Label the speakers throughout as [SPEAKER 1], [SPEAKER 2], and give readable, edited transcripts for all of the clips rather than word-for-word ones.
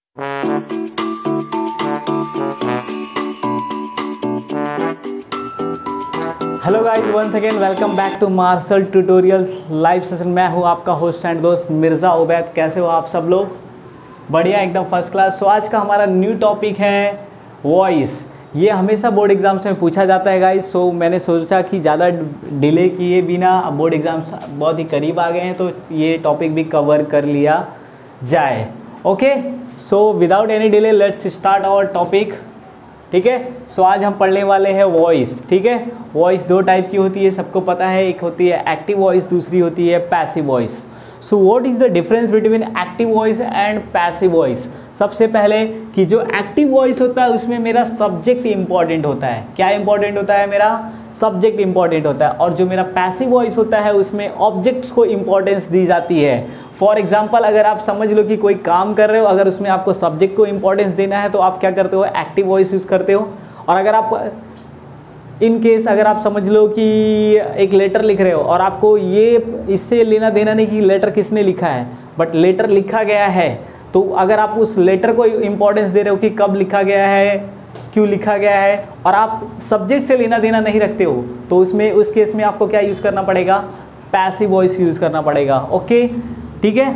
[SPEAKER 1] Hello guys, once again welcome back to Marshal tutorials live session. मैं हूं आपका host and दोस्त मिर्ज़ा उबैद। कैसे हो आप सब लोग? बढ़िया, एकदम फर्स्ट क्लास। सो आज का हमारा न्यू टॉपिक है वॉइस। ये हमेशा बोर्ड एग्जाम्स में पूछा जाता है गाइस। सो मैंने सोचा कि ज़्यादा डिले किए बिना, अब बोर्ड एग्जाम्स बहुत ही करीब आ गए हैं तो ये टॉपिक भी कवर कर लिया जाए। Okay, so without any delay let's start our topic. ठीक है, सो आज हम पढ़ने वाले हैं वॉइस। ठीक है, वॉइस दो टाइप की होती है, सबको पता है। एक होती है एक्टिव वॉइस, दूसरी होती है passive voice. So what is the difference between active voice and passive voice? सबसे पहले कि जो एक्टिव वॉइस होता है उसमें मेरा सब्जेक्ट इंपॉर्टेंट होता है। क्या इंपॉर्टेंट होता है? मेरा सब्जेक्ट इंपॉर्टेंट होता है। और जो मेरा पैसिव वॉइस होता है उसमें ऑब्जेक्ट्स को इंपॉर्टेंस दी जाती है। फॉर एग्जाम्पल, अगर आप समझ लो कि कोई काम कर रहे हो, अगर उसमें आपको सब्जेक्ट को इंपॉर्टेंस देना है तो आप क्या करते हो? एक्टिव वॉइस यूज़ करते हो। और अगर आप इन केस अगर आप समझ लो कि एक लेटर लिख रहे हो और आपको ये इससे लेना देना नहीं कि लेटर किसने लिखा है, बट लेटर लिखा गया है, तो अगर आप उस लेटर को इंपॉर्टेंस दे रहे हो कि कब लिखा गया है, क्यों लिखा गया है, और आप सब्जेक्ट से लेना देना नहीं रखते हो, तो उसमें उस केस में आपको क्या यूज़ करना पड़ेगा? पैसिव वॉइस यूज़ करना पड़ेगा। ओके, ठीक है।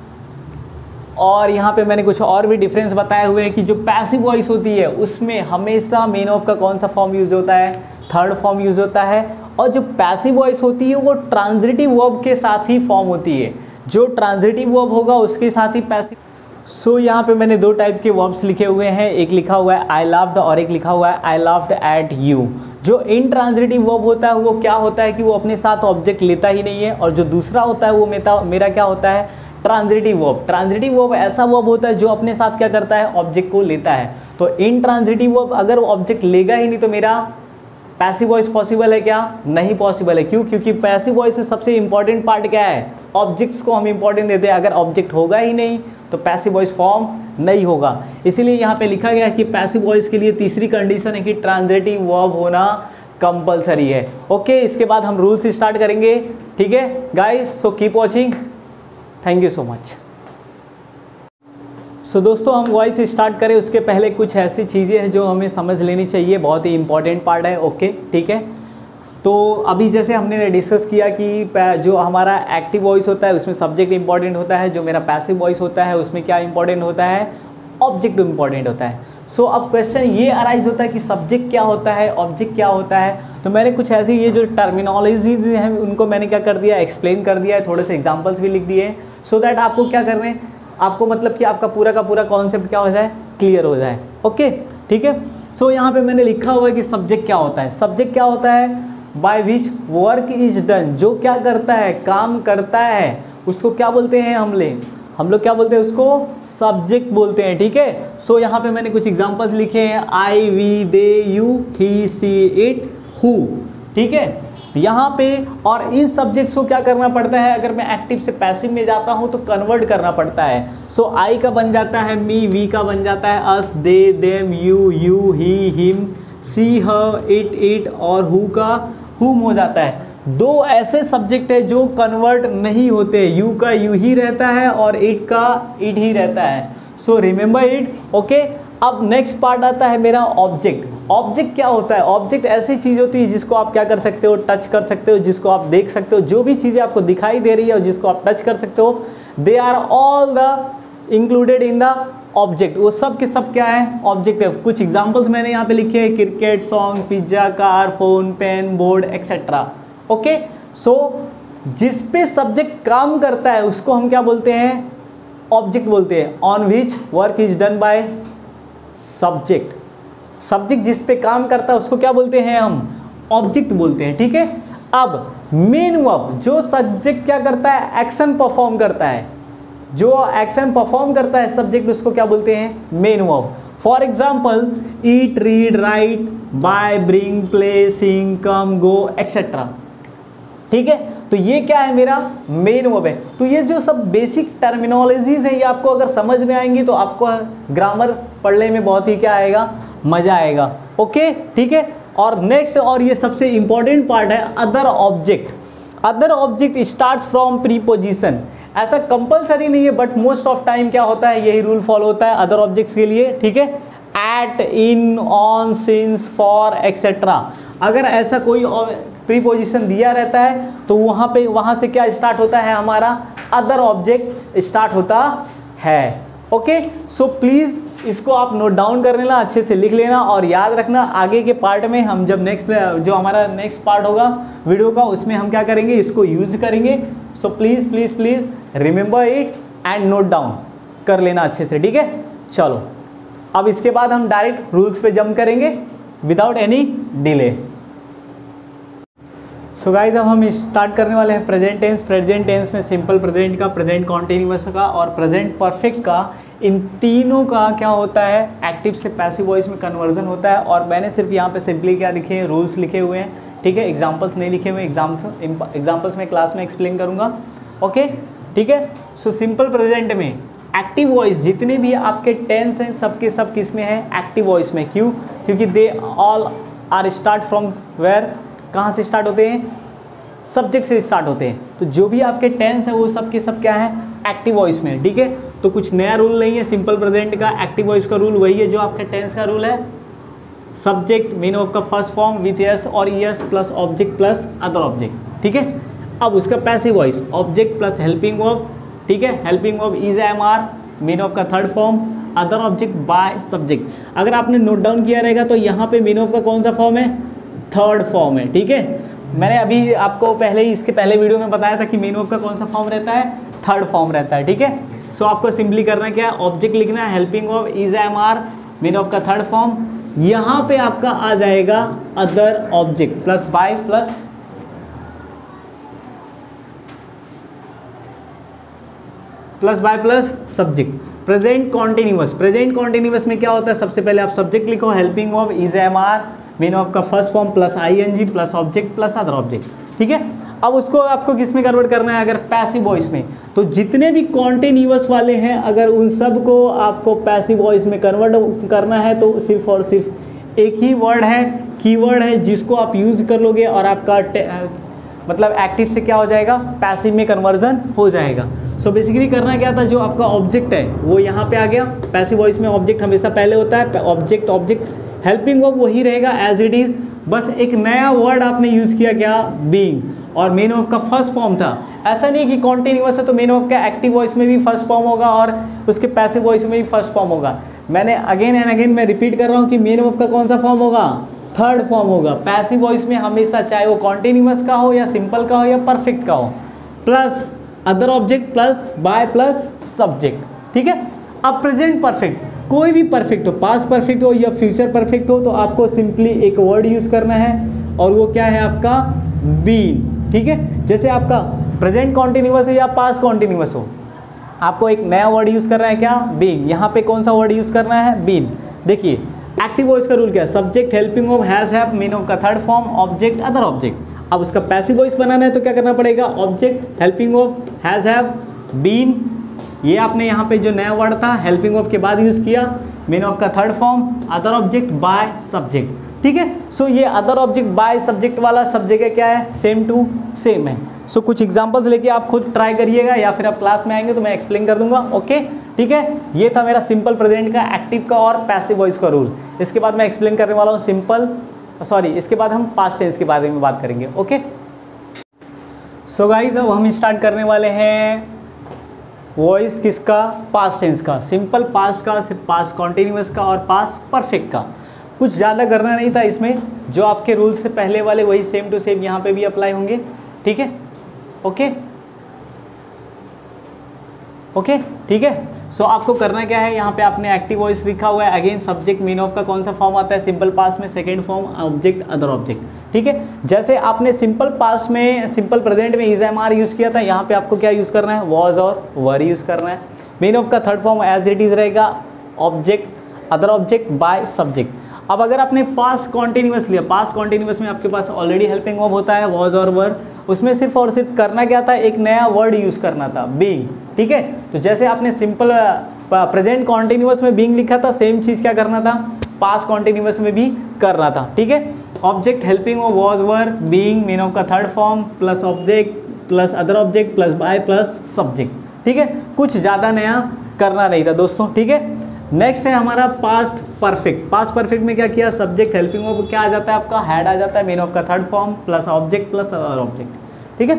[SPEAKER 1] और यहाँ पे मैंने कुछ और भी डिफरेंस बताए हुए हैं कि जो पैसिव वॉइस होती है उसमें हमेशा मेन ऑफ का कौन सा फॉर्म यूज होता है? थर्ड फॉर्म यूज होता है। और जो पैसिव वॉइस होती है वो ट्रांजिटिव वर्ब के साथ ही फॉर्म होती है। जो ट्रांजिटिव वर्ब होगा उसके साथ ही पैसिव। सो यहाँ पे मैंने दो टाइप के वर्ब्स लिखे हुए हैं। एक लिखा हुआ है आई लव्ड और एक लिखा हुआ है आई लव्ड एट यू। जो इनट्रांजिटिव वर्ब होता है वो क्या होता है कि वो अपने साथ ऑब्जेक्ट लेता ही नहीं है। और जो दूसरा होता है वो मेरा क्या होता है? Transitive verb. ट्रांजिटिव वर्ब ऐसा वर्ब होता है जो अपने साथ क्या करता है? ऑब्जेक्ट को लेता है। तो इनट्रांजिटिव वर्ब अगर वो ऑब्जेक्ट लेगा ही नहीं तो मेरा पैसिव वॉइस पॉसिबल है क्या? नहीं पॉसिबल है। क्यों? क्योंकि पैसिव वॉइस में सबसे इंपॉर्टेंट पार्ट क्या है? ऑब्जेक्ट्स को हम इंपॉर्टेंट देते हैं। अगर ऑब्जेक्ट होगा ही नहीं तो पैसिव वॉइस फॉर्म नहीं होगा। इसीलिए यहाँ पे लिखा गया है कि पैसिव वॉइस के लिए तीसरी कंडीशन है कि ट्रांजिटिव वर्ब होना कंपलसरी है। ओके, इसके बाद हम रूल्स स्टार्ट करेंगे। ठीक है guys, so keep watching. Thank you so much. So दोस्तों, हम वॉइस स्टार्ट करें उसके पहले कुछ ऐसी चीज़ें हैं जो हमें समझ लेनी चाहिए। बहुत ही इंपॉर्टेंट पार्ट है। ओके, ठीक है। तो अभी जैसे हमने डिस्कस किया कि जो हमारा एक्टिव वॉइस होता है उसमें सब्जेक्ट इंपॉर्टेंट होता है। जो मेरा पैसिव वॉइस होता है उसमें क्या इंपॉर्टेंट होता है? ऑब्जेक्ट इंपॉर्टेंट होता है। सो अब क्वेश्चन ये अराइज होता है कि सब्जेक्ट क्या होता है, ऑब्जेक्ट क्या होता है। तो मैंने कुछ ऐसी ये जो टर्मिनोलॉजीज हैं उनको मैंने क्या कर दिया? एक्सप्लेन कर दिया है। थोड़े से एग्जाम्पल्स भी लिख दिए सो दैट आपको क्या कर रहे हैं, आपको मतलब कि आपका पूरा का पूरा कॉन्सेप्ट क्या हो जाए? क्लियर हो जाए। ओके, ठीक है। सो यहाँ पे मैंने लिखा हुआ है कि सब्जेक्ट क्या होता है। सब्जेक्ट क्या होता है? By which work is done. जो क्या करता है? काम करता है, उसको क्या बोलते हैं? हम लोग क्या बोलते हैं? उसको सब्जेक्ट बोलते हैं। ठीक है। सो यहाँ पे मैंने कुछ एग्जांपल्स लिखे हैं। I, we, they, you, he, she, it, who. ठीक है, यहाँ पे। और इन सब्जेक्ट्स को क्या करना पड़ता है? अगर मैं एक्टिव से पैसिव में जाता हूँ तो कन्वर्ट करना पड़ता है। सो आई का बन जाता है मी, वी का बन जाता है us, they, them, you, he, him, she, her, it, और हु का हुम हो जाता है। दो ऐसे सब्जेक्ट है जो कन्वर्ट नहीं होते। यू का यू ही रहता है और इट का इट ही रहता है। So remember it. ओके, अब नेक्स्ट पार्ट आता है मेरा ऑब्जेक्ट। ऑब्जेक्ट क्या होता है? ऑब्जेक्ट ऐसी चीज़ होती है जिसको आप क्या कर सकते हो? टच कर सकते हो, जिसको आप देख सकते हो। जो भी चीज़ें आपको दिखाई दे रही है और जिसको आप टच कर सकते हो, they are all the included in the object. वो सब के सब क्या है? ऑब्जेक्ट है। कुछ एग्जांपल्स मैंने यहाँ पे लिखे हैं: cricket, song, pizza, car, phone, pen, board, etcetera. Okay, so जिस पे सब्जेक्ट काम करता है उसको हम क्या बोलते हैं? ऑब्जेक्ट बोलते हैं। On which work is done by subject. Subject जिस पे काम करता है उसको क्या बोलते हैं? हम ऑब्जेक्ट बोलते हैं। ठीक है। अब मेन वर्ब, जो सब्जेक्ट क्या करता है? एक्शन परफॉर्म करता है। जो एक्शन परफॉर्म करता है सब्जेक्ट, उसको क्या बोलते हैं? Main verb. For example, eat, read, write, buy, bring, play, sing, come, go, etcetera. ठीक है, तो ये क्या है? मेरा मेन वर्ब है। तो ये जो सब बेसिक टर्मिनोलॉजीज है ये आपको अगर समझ में आएंगी तो आपको ग्रामर पढ़ने में बहुत ही क्या आएगा? मजा आएगा। ओके, ठीक है। और नेक्स्ट, और ये सबसे इंपॉर्टेंट पार्ट है, other object. Other object start from preposition. ऐसा कंपलसरी नहीं है, बट मोस्ट ऑफ टाइम क्या होता है, यही रूल फॉलो होता है अदर ऑब्जेक्ट्स के लिए, ठीक है। At, in, on, since, for, etcetera, अगर ऐसा कोई प्रीपोजिशन दिया रहता है तो वहाँ से क्या स्टार्ट होता है, हमारा अदर ऑब्जेक्ट स्टार्ट होता है। ओके, सो प्लीज़ इसको आप नोट डाउन कर लेना, अच्छे से लिख लेना और याद रखना। आगे के पार्ट में हम जब जो हमारा नेक्स्ट पार्ट होगा वीडियो का, उसमें हम क्या करेंगे, इसको यूज करेंगे। So please please please remember it and note down कर लेना अच्छे से, ठीक है। चलो अब इसके बाद हम डायरेक्ट रूल्स पे जंप करेंगे without any delay. So guys अब हम स्टार्ट करने वाले हैं प्रेजेंट टेंस। प्रेजेंट टेंस में सिंपल प्रेजेंट का, प्रेजेंट कॉन्टिन्यूअस का और प्रेजेंट परफेक्ट का, इन तीनों का क्या होता है, एक्टिव से पैसिव वॉइस में कन्वर्जन होता है। और मैंने सिर्फ यहाँ पे सिंपली क्या लिखे हैं, रूल्स लिखे हुए हैं, ठीक है। एग्जाम्पल्स नहीं लिखे हुए, एग्जाम्पल्स मैं क्लास में एक्सप्लेन करूँगा, ओके, ठीक है। सो सिंपल प्रेजेंट में एक्टिव वॉइस जितने भी आपके टेंस हैं सबके सब किस में है, एक्टिव वॉइस में। क्यों? क्योंकि they all are start from where, कहाँ से स्टार्ट होते हैं, सब्जेक्ट से स्टार्ट होते हैं। तो जो भी आपके टेंस है वो सब के सब क्या है, एक्टिव वॉइस में, ठीक है। तो कुछ नया रूल नहीं है सिंपल प्रेजेंट का, एक्टिव वॉइस का रूल वही है जो आपके टेंस का रूल है। सब्जेक्ट मीन ऑफ का फर्स्ट फॉर्म विथ एस और es plus object plus other object, ठीक है। अब उसका passive voice object plus helping verb, ठीक है। Helping verb is am are, mean of का third form, other object by subject. अगर आपने नोट डाउन किया रहेगा तो यहाँ पे मीन ऑफ का कौन सा फॉर्म है, थर्ड फॉर्म है, ठीक है। मैंने अभी आपको इसके पहले वीडियो में बताया था कि मीन ऑफ का कौन सा फॉर्म रहता है, थर्ड फॉर्म रहता है, ठीक है। सो आपको सिंपली करना क्या है, ऑब्जेक्ट लिखना है, helping of is am are, mean of का थर्ड फॉर्म, यहाँ पे आपका आ जाएगा other object plus by plus subject. Present continuous, present continuous में क्या होता है, सबसे पहले आप सब्जेक्ट लिखो, helping of is am are, mean of का first form plus ING plus object plus other object, ठीक है। अब उसको आपको किस में कन्वर्ट करना है, अगर पैसिव वॉइस में, तो जितने भी कॉन्टिन्यूअस वाले हैं अगर उन सब को आपको पैसिव वॉइस में कन्वर्ट करना है तो सिर्फ और सिर्फ एक ही वर्ड है, कीवर्ड है, जिसको आप यूज़ कर लोगे और आपका मतलब एक्टिव से क्या हो जाएगा, पैसिव में कन्वर्जन हो जाएगा। सो बेसिकली करना क्या था, जो आपका ऑब्जेक्ट है वो यहाँ पे आ गया। पैसिव वॉइस में ऑब्जेक्ट हमेशा पहले होता है, ऑब्जेक्ट हेल्पिंग वर्ब वही रहेगा एज इट इज, बस एक नया वर्ड आपने यूज़ किया क्या, बीइंग, और मेन ऑफ का फर्स्ट फॉर्म था। ऐसा नहीं कि कॉन्टिन्यूअस है तो मेन ऑफ का एक्टिव वॉइस में भी फर्स्ट फॉर्म होगा और उसके पैसिव वॉइस में भी फर्स्ट फॉर्म होगा। मैंने अगेन एंड अगेन मैं रिपीट कर रहा हूँ कि मेन ऑफ का कौन सा फॉर्म होगा, थर्ड फॉर्म होगा। पैसिव वॉइस में हमेशा चाहे वो कॉन्टिन्यूअस का हो या सिंपल का हो या परफेक्ट का हो, plus other object plus by plus subject, ठीक है। अब प्रेजेंट परफेक्ट, कोई भी परफेक्ट हो, पास्ट परफेक्ट हो या फ्यूचर परफेक्ट हो, तो आपको सिंपली एक वर्ड यूज़ करना है और वो क्या है आपका, बीन, ठीक है। जैसे आपका प्रेजेंट कॉन्टिन्यूअस हो या पास्ट कॉन्टिन्यूअस हो, आपको एक नया वर्ड यूज़ करना है क्या, बीइंग। यहाँ पे कौन सा वर्ड यूज़ करना है, बीन। देखिए एक्टिव वॉइस का रूल क्या है, subject helping of has have, mean of का third form, object other object. अब उसका पैसिव वॉइस बनाना है तो क्या करना पड़ेगा, object helping of has have been, ये आपने यहाँ पे जो नया वर्ड था हेल्पिंग ऑफ के बाद यूज़ किया, मीन ऑफ का third form, other object by subject, ठीक है। सो ये अदर ऑब्जेक्ट बाय सब्जेक्ट वाला सब जगह क्या है, सेम टू सेम है। सो कुछ एग्जांपल्स लेके आप खुद ट्राई करिएगा या फिर आप क्लास में आएंगे तो मैं एक्सप्लेन कर दूंगा, ओके, ठीक है। ये था मेरा सिंपल प्रेजेंट का, एक्टिव का और पैसिव वॉइस का रूल। इसके बाद मैं एक्सप्लेन करने वाला हूँ इसके बाद हम पास्ट टेंस के बारे में बात करेंगे, ओके। सो गाइस अब हम स्टार्ट करने वाले हैं वॉइस किसका, पास्ट टेंस का, सिंपल पास्ट का, पास्ट कॉन्टिन्यूअस का और पास्ट परफेक्ट का। कुछ ज़्यादा करना नहीं था इसमें, जो आपके रूल्स से पहले वाले वही सेम टू सेम यहाँ पे भी अप्लाई होंगे, ठीक है, ओके ओके, ठीक है। सो आपको करना क्या है, यहाँ पे आपने एक्टिव वॉइस लिखा हुआ है, अगेन सब्जेक्ट मीन ऑफ का कौन सा फॉर्म आता है, सिंपल पास्ट में second form, object other object, ठीक है। जैसे आपने सिंपल पास्ट में, सिंपल प्रेजेंट में इज एम आर यूज़ किया था, यहाँ पे आपको क्या यूज़ करना है, वॉज और वर यूज़ करना है। मीन ऑफ का third form as it is रहेगा, object other object by subject. अब अगर आपने पास्ट कॉन्टिन्यूअस लिया, पास्ट कॉन्टिन्यूअस में आपके पास ऑलरेडी हेल्पिंग वर्ब होता है, वॉज और वर, उसमें सिर्फ और सिर्फ करना क्या था, एक नया वर्ड यूज़ करना था, बीइंग, ठीक है। तो जैसे आपने सिंपल प्रेजेंट कॉन्टिन्यूअस में बीइंग लिखा था, सेम चीज़ क्या करना था, पास्ट कॉन्टिन्यूअस में भी करना था, ठीक है। Object helping verb was were being, mean of का third form plus object plus other object plus by plus subject, ठीक है, कुछ ज़्यादा नया करना नहीं था दोस्तों, ठीक है। नेक्स्ट है हमारा पास्ट परफेक्ट। पास्ट परफेक्ट में क्या किया, सब्जेक्ट हेल्पिंग वर्ब क्या आ जाता है आपका, हैड आ जाता है, मेन ऑफ का third form plus object plus other object, ठीक है।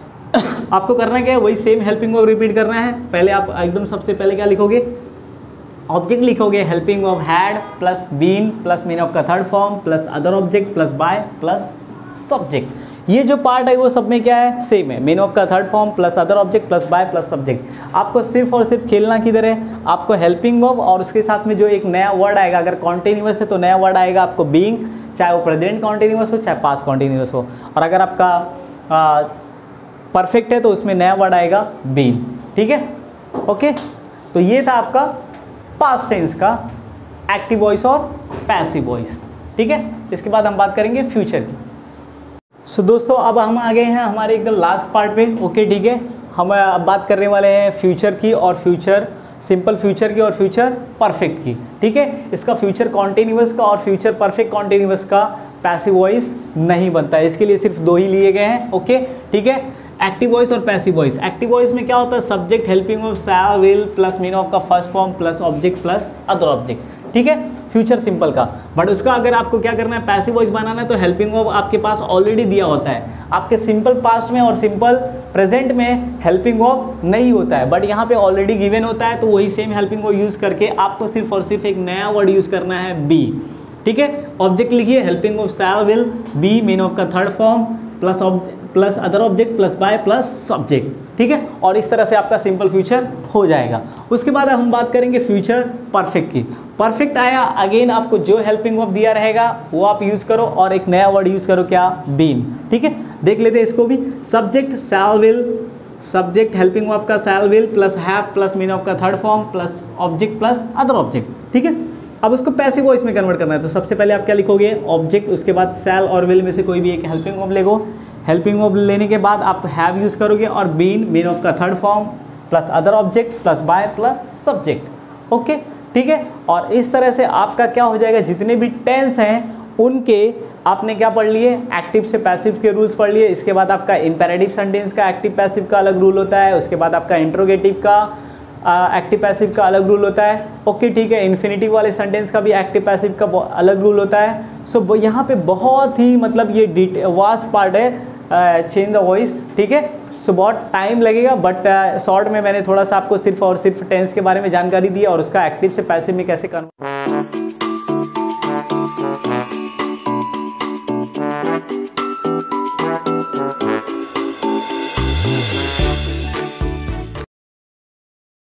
[SPEAKER 1] आपको करना क्या है, वही सेम हेल्पिंग वर्ब रिपीट करना है। पहले आप एकदम सबसे पहले क्या लिखोगे, ऑब्जेक्ट लिखोगे helping verb had plus been plus main of का third form plus other object plus by plus subject. ये जो पार्ट है वो सब में क्या है, सेम है, मेन ऑफ का third form plus other object plus by plus subject. आपको सिर्फ और सिर्फ खेलना किधर है, आपको हेल्पिंग वर्ब और उसके साथ में जो एक नया वर्ड आएगा, अगर कॉन्टिन्यूअस है तो नया वर्ड आएगा आपको बीइंग, चाहे वो प्रेजेंट कॉन्टिन्यूअस हो चाहे पास्ट कॉन्टिन्यूअस हो, और अगर आपका परफेक्ट है तो उसमें नया वर्ड आएगा बीन, ठीक है। ओके, तो ये था आपका पास्ट टेंस का एक्टिव वॉइस और पैसिव वॉइस, ठीक है। इसके बाद हम बात करेंगे फ्यूचर की। सो दोस्तों अब हम आ गए हैं हमारे एकदम लास्ट पार्ट पे, ओके ठीक है। हम अब बात करने वाले हैं फ्यूचर की, और फ्यूचर सिंपल फ्यूचर की और फ्यूचर परफेक्ट की, ठीक है। इसका फ्यूचर कॉन्टिन्यूअस का और फ्यूचर परफेक्ट कॉन्टिन्यूअस का पैसिव वॉइस नहीं बनता है, इसके लिए सिर्फ दो ही लिए गए हैं, ओके ठीक है। एक्टिव वॉइस और पैसिव वॉइस। एक्टिव वॉइस में क्या होता है, subject helping verb shall will plus mean of का first form plus object plus other object, ठीक है, फ्यूचर सिंपल का। बट उसका अगर आपको क्या करना है, पैसिव वॉइस बनाना है, तो हेल्पिंग वर्ब आपके पास ऑलरेडी दिया होता है। आपके सिंपल पास्ट में और सिंपल प्रेजेंट में हेल्पिंग वर्ब नहीं होता है, बट यहाँ पे ऑलरेडी गिवन होता है, तो वही सेम हेल्पिंग वर्ब यूज़ करके आपको सिर्फ और सिर्फ एक नया वर्ड यूज़ करना है बी, ठीक है। ऑब्जेक्ट लिखिए helping verb shall will be main of का third form plus other object plus by plus subject, ठीक है। और इस तरह से आपका सिंपल फ्यूचर हो जाएगा। उसके बाद हम बात करेंगे फ्यूचर परफेक्ट की। परफेक्ट आया, अगेन आपको जो हेल्पिंग वर्ब दिया रहेगा वो आप यूज़ करो और एक नया वर्ड यूज़ करो, क्या, बीन, ठीक है। देख लेते हैं इसको भी। Subject shall will, subject helping verb का shall will plus have plus mean of का third form plus object plus other object, ठीक है। अब उसको पैसिव वॉइस में कन्वर्ट करना है, तो सबसे पहले आप क्या लिखोगे, ऑब्जेक्ट, उसके बाद शैल और विल में से कोई भी एक हेल्पिंग वर्ब लेगो। हेल्पिंग वर्ब लेने के बाद आप हैव यूज़ करोगे और बीन मेन ऑफ का third form plus other object plus by plus subject, okay ठीक है। और इस तरह से आपका क्या हो जाएगा, जितने भी टेंस हैं उनके आपने क्या पढ़ लिए, एक्टिव से पैसिव के रूल्स पढ़ लिए। इसके बाद आपका इंपेरेटिव सेंटेंस का एक्टिव पैसिव का अलग रूल होता है, उसके बाद आपका इंट्रोगेटिव का एक्टिव पैसिव का अलग रूल होता है, ओके ठीक है। इन्फिनिटिव वाले सेंटेंस का भी एक्टिव पैसिव का अलग रूल होता है। सो यहाँ पे बहुत ही मतलब ये वास्ट पार्ट है चेंज द वॉइस, ठीक है। सो बहुत टाइम लगेगा, बट शॉर्ट में मैंने थोड़ा सा आपको सिर्फ और सिर्फ टेंस के बारे में जानकारी दी और उसका एक्टिव से पैसिव में कैसे करना।